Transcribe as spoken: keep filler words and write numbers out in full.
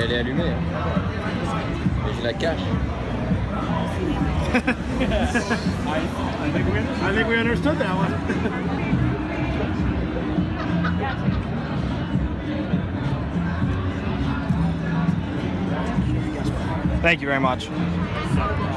elle est allumée. Hein. Et je la cache. I, I, think we, I think we understood that one. Thank you very much.